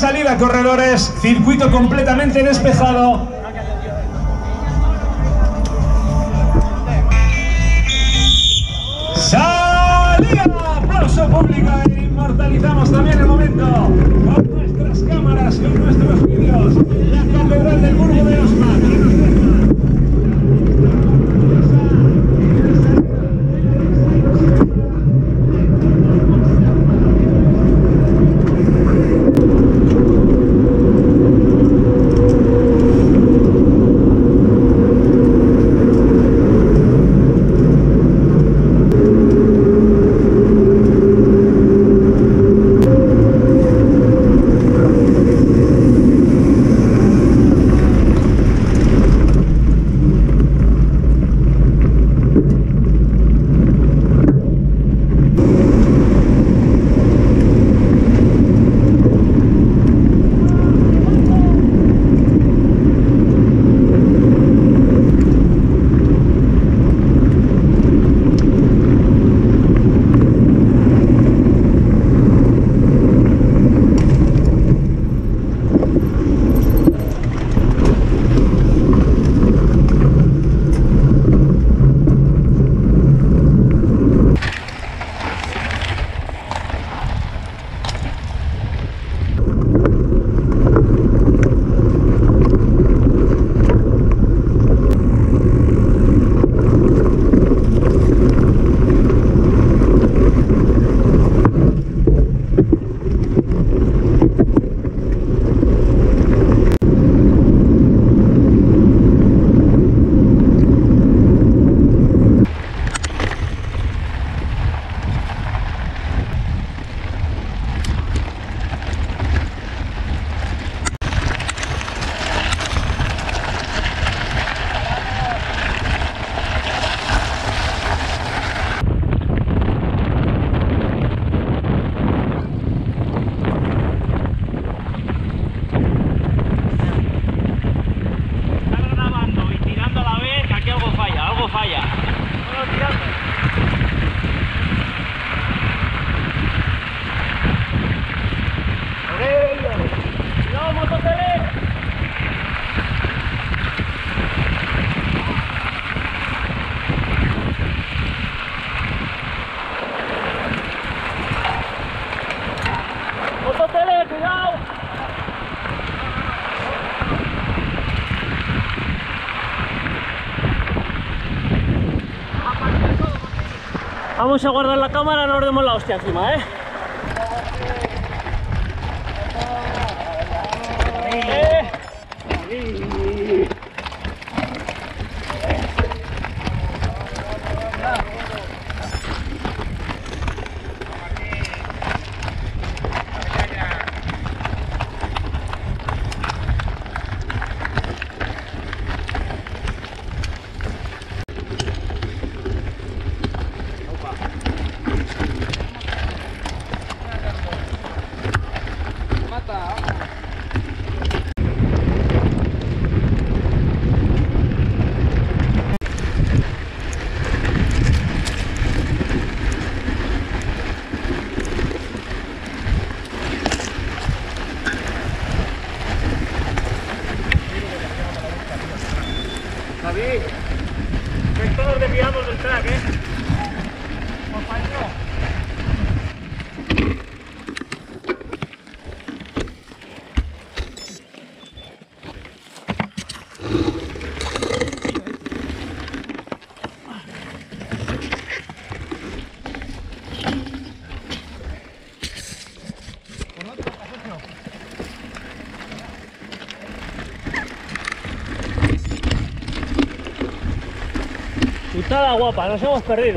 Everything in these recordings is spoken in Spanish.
Salida, corredores, circuito completamente despejado. ¡Salida! ¡Aplauso público! E inmortalizamos también el momento con nuestras cámaras, con nuestros vídeos. La Catedral del Burgo de Osma. Vamos a guardar la cámara, no nos demos la hostia encima, ¿eh? David, esto nos desviamos del track, ¿eh? Compañero. Putada guapa, nos hemos perdido.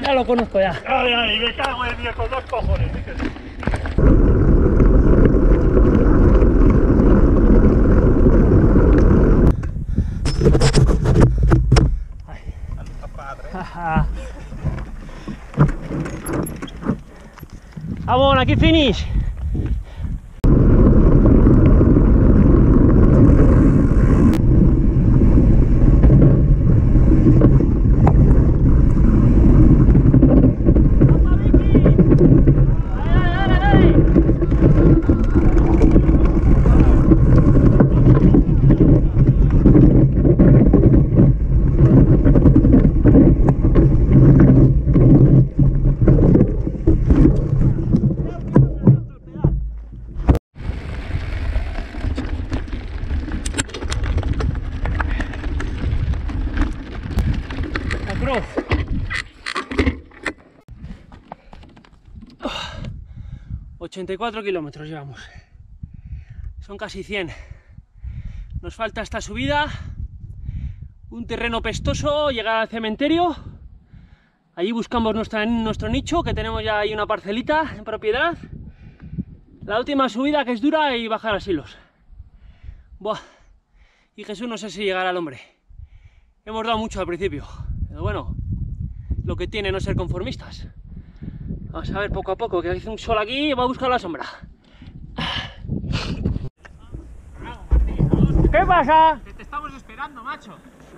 Ya lo conozco ya. Ay, ay, me cago en Dios con 2 cojones. Vamos, aquí finish. Cruz. 84 kilómetros llevamos. Son casi 100. Nos falta esta subida, un terreno pestoso, llegar al cementerio. Allí buscamos nuestro nicho, que tenemos ya ahí una parcelita en propiedad. La última subida, que es dura, y bajar a Silos. Buah. Y Jesús, no sé si llegará al hombre. Hemos dado mucho al principio. Pero bueno, lo que tiene no ser conformistas. Vamos a ver poco a poco, que hace un sol aquí y va a buscar la sombra. ¿Qué pasa? Que te estamos esperando, macho.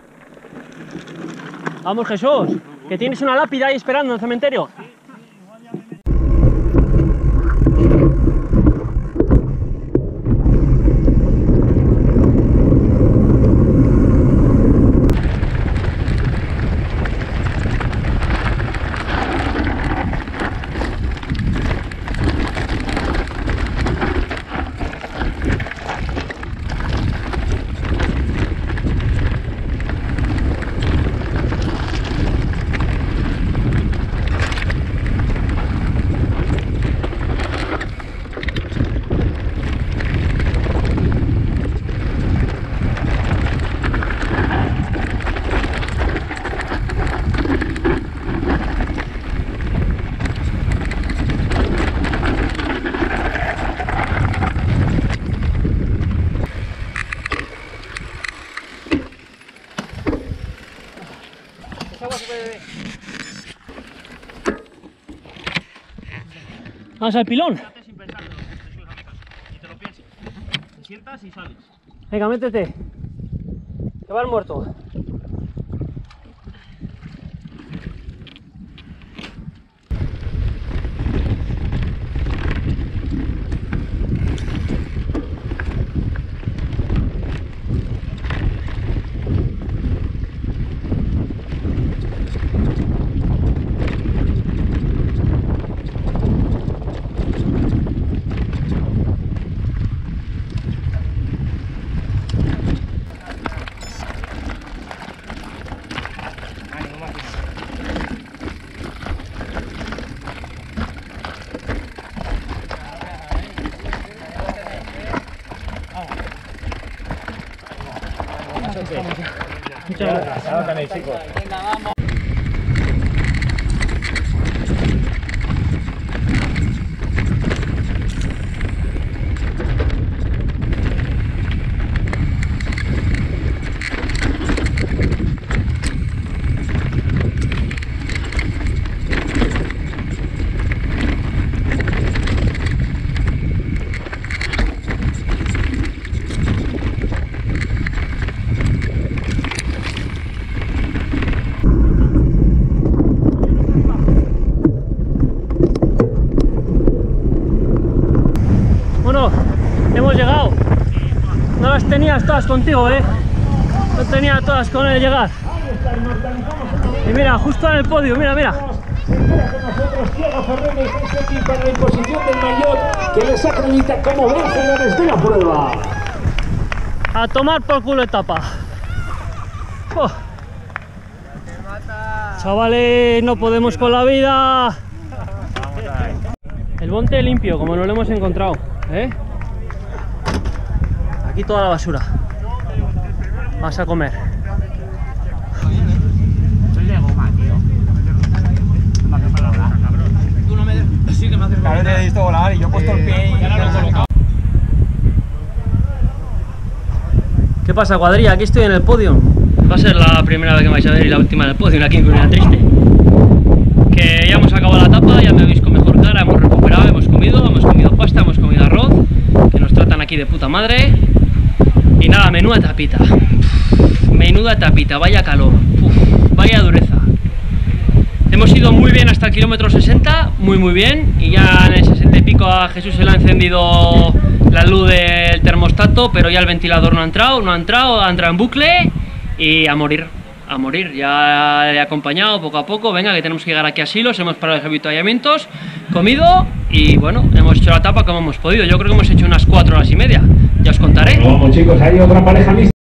Vamos, Jesús, que tienes una lápida ahí esperando en el cementerio. Vamos al pilón. Sin pensártelo, te subes a mi casa. Ni te lo pienses. Te sientas y sales. Venga, métete. Que va el muerto. Muchas gracias. Ahora tenéis, chicos. Venga, vamos. Bueno, hemos llegado. No las tenías todas contigo, no tenía todas con el llegar. Y mira, justo en el podio, mira, mira. Espera con nosotros Diego Fernández, es aquí para la imposición del maillot que les acredita como vencedores de la prueba. A tomar por culo etapa. Oh. Chavales, no podemos con la vida. El monte limpio, como nos lo hemos encontrado, Aquí toda la basura. Vas a comer. Soy de goma, tío. Tú no me des... Sí que me haces... Claro, te he visto volar y yo he puesto el pie y ahora lo he colocado. ¿Qué pasa, cuadrilla? Aquí estoy en el podio. Va a ser la primera vez que me vais a ver y la última en el podio aquí en Coruña Triste. Que ya hemos acabado la etapa, ya me habéis con mejor cara, hemos recuperado, hemos comido pasta, hemos comido arroz, que nos tratan aquí de puta madre. Y nada, menuda tapita. Menuda tapita, vaya calor, vaya dureza. Hemos ido muy bien hasta el kilómetro 60, muy bien, y ya en el 60 y pico a Jesús se le ha encendido la luz del termostato, pero ya el ventilador no ha entrado en bucle y a morir, ya le he acompañado poco a poco, venga que tenemos que llegar aquí a Silos, hemos parado los avituallamientos, comido y bueno, hemos hecho la etapa como hemos podido, yo creo que hemos hecho unas 4 horas y media, ya os contaré. Vamos chicos, hay otra pareja mixta.